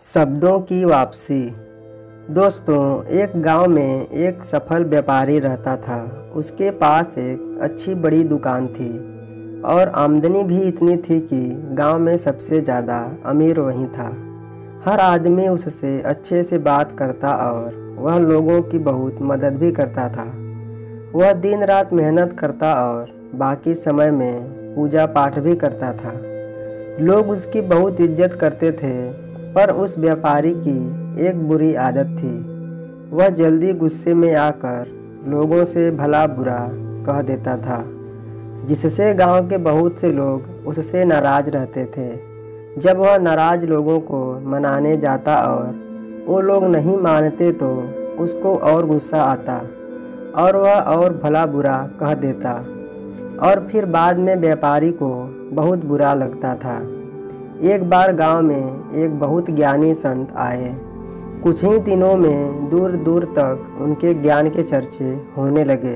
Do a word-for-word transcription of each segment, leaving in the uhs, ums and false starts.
शब्दों की वापसी। दोस्तों, एक गांव में एक सफल व्यापारी रहता था। उसके पास एक अच्छी बड़ी दुकान थी और आमदनी भी इतनी थी कि गांव में सबसे ज़्यादा अमीर वही था। हर आदमी उससे अच्छे से बात करता और वह लोगों की बहुत मदद भी करता था। वह दिन रात मेहनत करता और बाकी समय में पूजा पाठ भी करता था। लोग उसकी बहुत इज्जत करते थे, पर उस व्यापारी की एक बुरी आदत थी। वह जल्दी गुस्से में आकर लोगों से भला बुरा कह देता था, जिससे गांव के बहुत से लोग उससे नाराज रहते थे। जब वह नाराज लोगों को मनाने जाता और वो लोग नहीं मानते तो उसको और गुस्सा आता और वह और भला बुरा कह देता और फिर बाद में व्यापारी को बहुत बुरा लगता था। एक बार गांव में एक बहुत ज्ञानी संत आए। कुछ ही दिनों में दूर दूर तक उनके ज्ञान के चर्चे होने लगे।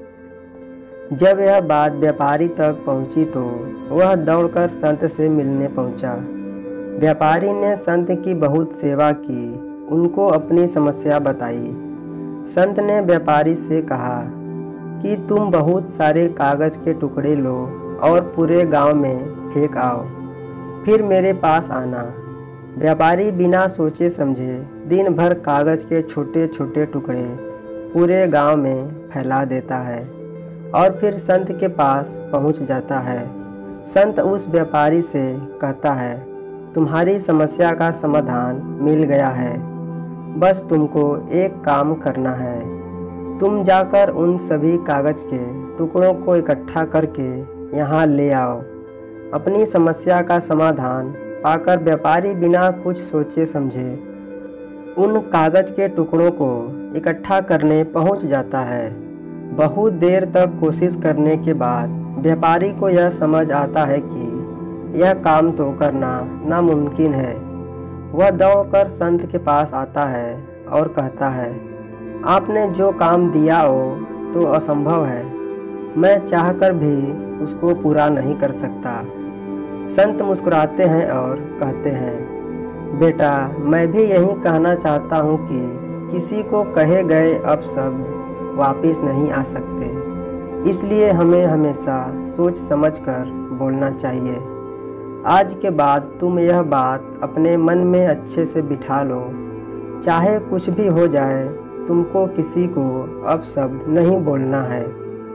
जब यह बात व्यापारी तक पहुंची तो वह दौड़कर संत से मिलने पहुंचा। व्यापारी ने संत की बहुत सेवा की, उनको अपनी समस्या बताई। संत ने व्यापारी से कहा कि तुम बहुत सारे कागज के टुकड़े लो और पूरे गांव में फेंक आओ, फिर मेरे पास आना। व्यापारी बिना सोचे समझे दिन भर कागज के छोटे छोटे टुकड़े पूरे गांव में फैला देता है और फिर संत के पास पहुंच जाता है। संत उस व्यापारी से कहता है, तुम्हारी समस्या का समाधान मिल गया है, बस तुमको एक काम करना है। तुम जाकर उन सभी कागज के टुकड़ों को इकट्ठा करके यहाँ ले आओ। अपनी समस्या का समाधान पाकर व्यापारी बिना कुछ सोचे समझे उन कागज के टुकड़ों को इकट्ठा करने पहुंच जाता है। बहुत देर तक कोशिश करने के बाद व्यापारी को यह समझ आता है कि यह काम तो करना नामुमकिन है। वह दौड़कर संत के पास आता है और कहता है, आपने जो काम दिया हो तो असंभव है, मैं चाहकर भी उसको पूरा नहीं कर सकता। संत मुस्कुराते हैं और कहते हैं, बेटा, मैं भी यही कहना चाहता हूँ कि किसी को कहे गए अपशब्द वापस नहीं आ सकते, इसलिए हमें हमेशा सोच समझकर बोलना चाहिए। आज के बाद तुम यह बात अपने मन में अच्छे से बिठा लो, चाहे कुछ भी हो जाए, तुमको किसी को अपशब्द नहीं बोलना है।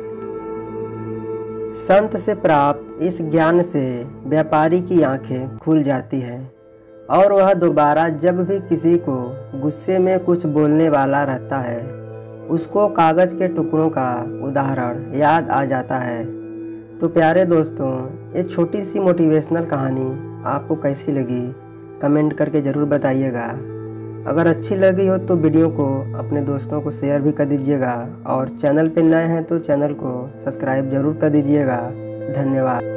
संत से प्राप्त इस ज्ञान से व्यापारी की आंखें खुल जाती हैं और वह दोबारा जब भी किसी को गुस्से में कुछ बोलने वाला रहता है, उसको कागज़ के टुकड़ों का उदाहरण याद आ जाता है। तो प्यारे दोस्तों, ये छोटी सी मोटिवेशनल कहानी आपको कैसी लगी कमेंट करके ज़रूर बताइएगा। अगर अच्छी लगी हो तो वीडियो को अपने दोस्तों को शेयर भी कर दीजिएगा और चैनल पे नए हैं तो चैनल को सब्सक्राइब ज़रूर कर दीजिएगा। धन्यवाद।